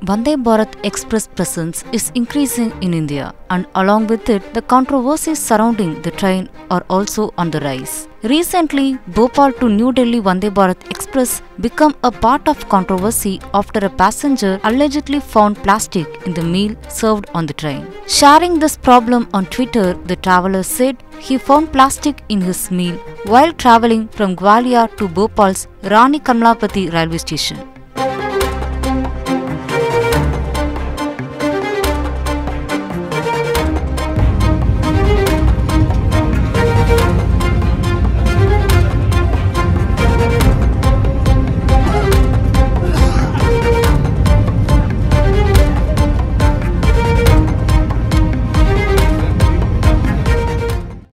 Vande Bharat Express presence is increasing in India, and along with it, the controversies surrounding the train are also on the rise. Recently, Bhopal to New Delhi Vande Bharat Express became a part of controversy after a passenger allegedly found plastic in the meal served on the train. Sharing this problem on Twitter, the traveler said he found plastic in his meal while traveling from Gwalior to Bhopal's Rani Kamalapati railway station.